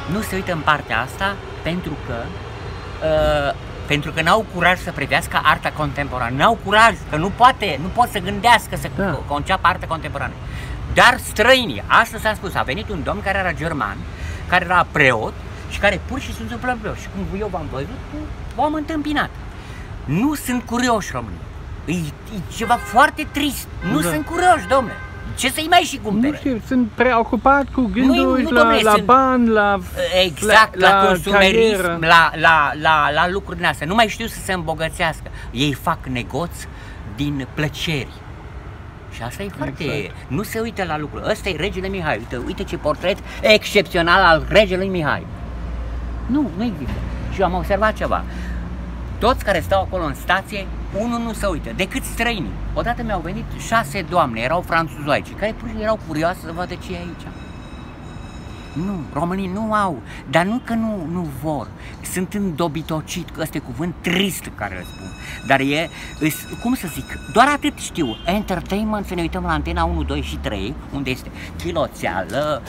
nu se uită în partea asta pentru că n-au curaj să privească arta contemporană. N-au curaj, că nu pot să gândească să conceapă arta contemporană. Dar străinii, astăzi s-a spus, a venit un domn care era german, care era preot și care pur și simplu plăplă. Și cum eu v-am văzut, v-am întâmpinat. Nu sunt curioși românii. E ceva foarte trist. Nu sunt curioși, domnule. Ce să-i mai și cumpere? Nu știu, sunt preocupat cu gânduri la bani, la exact, la consumerism, carieră. la lucrurile astea. Nu mai știu să se îmbogățească. Ei fac negoț din plăceri. Și asta e foarte... Nu se uită la lucruri. Ăsta e regele Mihai. Uite ce portret excepțional al regelui Mihai. Nu există. Și eu am observat ceva. Toți care stau acolo în stație, unul nu se uită, decât străinii. Odată mi-au venit 6 doamne, erau franțuzoice, care pur și simplu erau curioase să vadă ce e aici. Nu, românii nu au, dar nu că nu vor, sunt îndobitocit, că ăsta e cuvânt trist care îl spun. Dar cum să zic, doar atât știu, entertainment, să ne uităm la Antena 1, 2 și 3, unde este chiloțeală,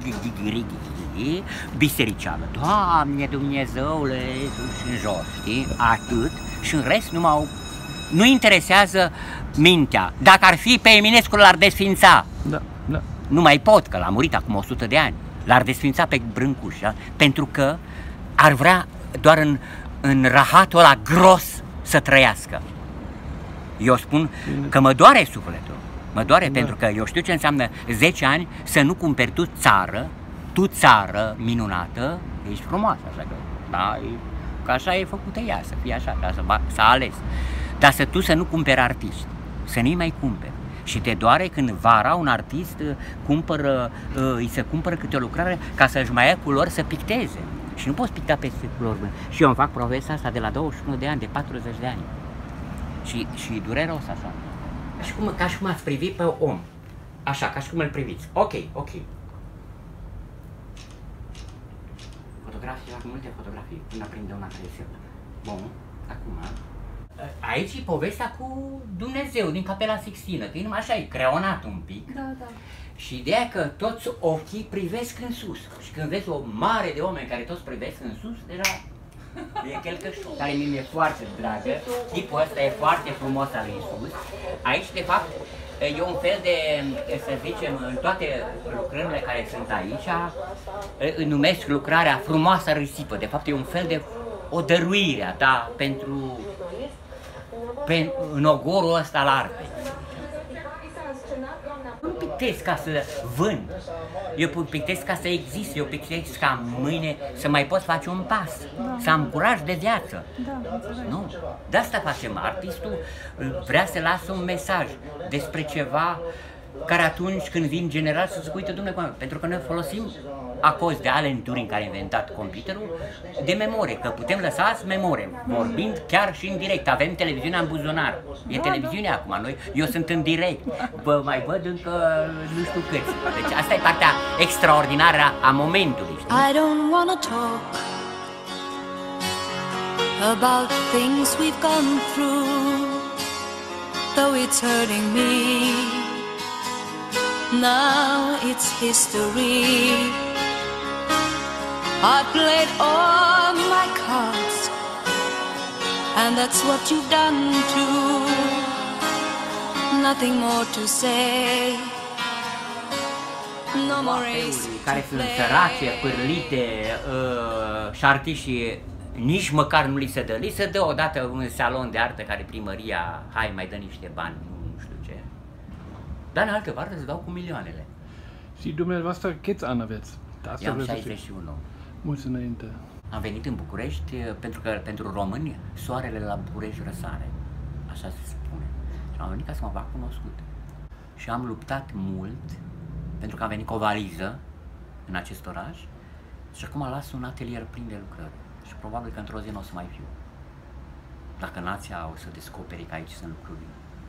bisericeală. Doamne Dumnezeule, sus în jos, știi? Atât. Și în rest nu interesează mintea. Dacă ar fi pe Eminescu, l-ar desfința. Da. Nu mai pot, că l-a murit acum 100 de ani. L-ar desfința pe Brâncuș, da? Pentru că ar vrea doar în rahatul ăla gros să trăiască. Eu spun că mă doare sufletul. Mă doare pentru că eu știu ce înseamnă 10 ani să nu cumperi tu țară minunată, ești frumoasă, așa că, da, că așa e făcută ea, să fie așa, că s-a ales. Dar să nu cumperi artiști, să nu-i mai cumperi. Și te doare când vara un artist îi se cumpără câte o lucrare ca să-și mai ia culori să picteze. Și nu poți picta peste culori. Și eu îmi fac profesia asta de la 21 de ani, de 40 de ani. Și dureros așa. Ca și cum ați privi pe om. Așa, ca și cum îl priviți. Ok. Fotografii, fac multe fotografii până aprinde una care se... Bun, acum... Aici e povestea cu Dumnezeu din Capela Sixtină, că e numai așa, e creonat un pic. Da. Și ideea că toți ochii privesc în sus. Și când vezi o mare de oameni care toți privesc în sus, deja e chelcășul, care mi-e foarte dragă. Tipul ăsta e foarte frumos al lui Iisus. Aici, de fapt, e un fel de, să zicem, în toate lucrările care sunt aici, îi numesc lucrarea frumoasă risipă. De fapt, e un fel de o dăruire a ta pentru în ogorul ăsta al artei. Nu pictez ca să vând, eu pictez ca să exist, eu pictez ca mâine să mai pot face un pas, să am curaj de viață. Nu, de asta facem. Artistul vrea să lasă un mesaj despre ceva care atunci când vin general să se uită, Dumnezeu, pentru că noi folosim acozi de Alan Turing, care a inventat computerul, de memorie, că putem lăsa memorie, vorbind chiar și în direct. Avem televiziunea în buzunar. E televiziunea acum, eu sunt în direct. Vă mai văd încă nu știu câți. Deci asta e partea extraordinară a momentului. Știi? I don't wanna talk about things we've gone through, though it's hurting me. Now it's history. I played all my cards, and that's what you've done too. Nothing more to say. No more race care sunt sărace, pârlite, și artiștii nici măcar nu li se dă. Li se dă odată un salon de artă care primăria, hai, mai dă niște bani, nu știu ce. Dar în altă parte se dau cu milioanele. Și dumneavoastră câți ani aveți? Eu am 61. Mulți înainte. Am venit în București pentru că pentru români soarele la București răsare. Așa se spune. Și am venit ca să mă fac cunoscut. Și am luptat mult pentru că am venit cu o valiză în acest oraș și acum las un atelier plin de lucrări. Și probabil că într-o zi nu o să mai fiu. Dacă nația o să descopere că aici sunt lucruri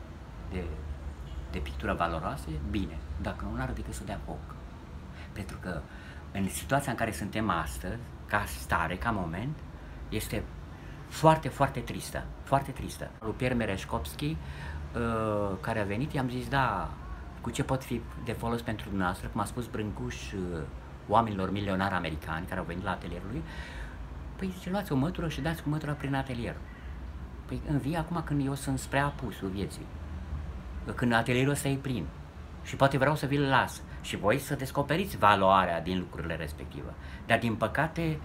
de pictură valoroase, bine. Dacă nu, n-are decât să dea foc. Pentru că în situația în care suntem astăzi, ca stare, ca moment, este foarte, foarte tristă. Foarte tristă. Lui Pierre Merezhkovski, care a venit, i-am zis, da, cu ce pot fi de folos pentru dumneavoastră, cum a spus Brâncuș oamenilor milionari americani care au venit la atelierul lui, păi zice, luați o mătură și dați cu mătura prin atelier. Păi învie acum când eu sunt spre apusul vieții, când atelierul ăsta e plin și poate vreau să vi-l las și voi să descoperiți valoarea din lucrurile respective. Dar din păcate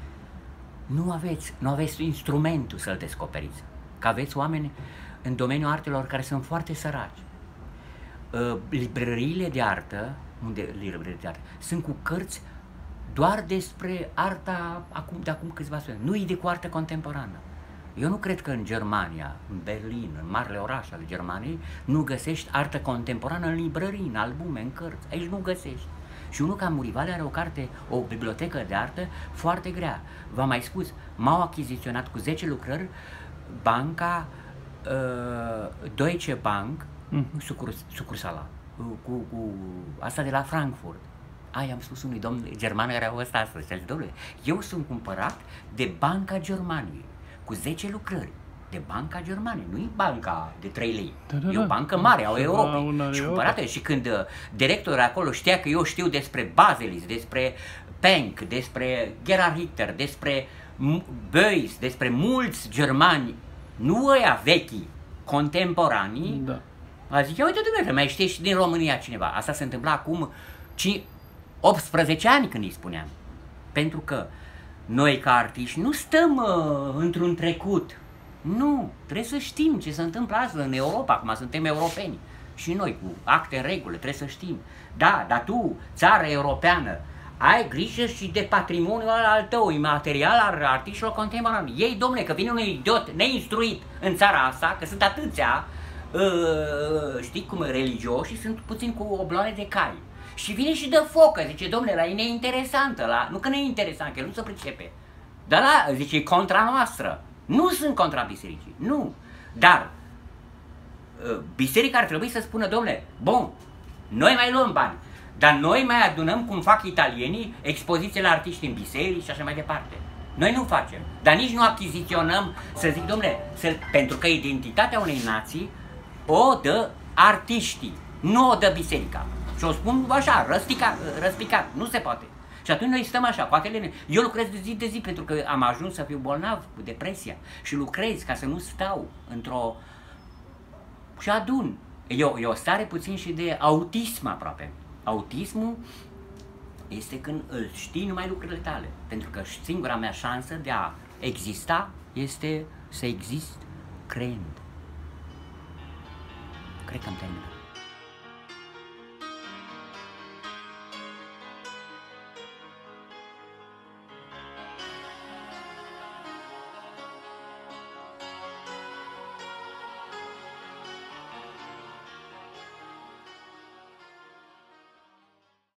nu aveți instrumentul să-l descoperiți. Că aveți oameni în domeniul artelor care sunt foarte săraci. Librăriile de artă, sunt cu cărți doar despre arta de acum câțiva ani. Nu e cu artă contemporană. Eu nu cred că în Germania, în Berlin, în marile orașe ale Germaniei, nu găsești artă contemporană în librării, în albume, în cărți. Aici nu găsești. Și unul ca Murivale are o bibliotecă de artă foarte grea. V-am mai spus, m-au achiziționat cu 10 lucrări banca Deutsche Bank, sucursala, cu asta de la Frankfurt. I-am spus unui domn german care a fost astăzi și a zis, domnule, eu sunt cumpărat de Banca Germaniei, cu 10 lucrări. De Banca Germaniei, nu e banca de 3 lei. E o bancă mare a Europei. Și cumpărată. Și când directorul acolo știa că eu știu despre Baselis, despre Penck, despre Gerhard Richter, despre Beuys, despre mulți germani, nu ăia vechi, contemporanii, a zis, uite dumneavoastră, mai știe și din România cineva. Asta se întâmpla acum 18 ani când îi spuneam. Pentru că noi ca artiști nu stăm într-un trecut. Nu, trebuie să știm ce se întâmplă astăzi în Europa, acum suntem europeni. Și noi, cu acte în regulă, trebuie să știm. Da, dar tu, țară europeană, ai grijă și de patrimoniul al tău, imaterial al artiștilor contemporani. Ei, domnule, că vine un idiot neinstruit în țara asta, că sunt atâția, știi cum, religioși și sunt puțin cu obloane de cai. Și vine și dă focă, zice, domnule, la e neinteresantă, nu că nu e interesant, că el nu se pricepe. Dar la, zice, e contra noastră. Nu sunt contra bisericii, nu. Dar biserica ar trebui să spună, domnule, bun, noi mai luăm bani, dar noi mai adunăm, cum fac italienii, expozițiile artiști în biserici și așa mai departe. Noi nu facem, dar nici nu achiziționăm, să zic, domnule, pentru că identitatea unei nații o dă artiștii, nu o dă biserica. Și o spun așa, răspicat, nu se poate. Și atunci noi stăm așa, cu atelierele. Eu lucrez de zi de zi pentru că am ajuns să fiu bolnav cu depresia și lucrez ca să nu stau într-o... și adun. E o stare puțin și de autism aproape. Autismul este când îl știi numai lucrurile tale. Pentru că singura mea șansă de a exista este să exist creând. Cred că am terminat.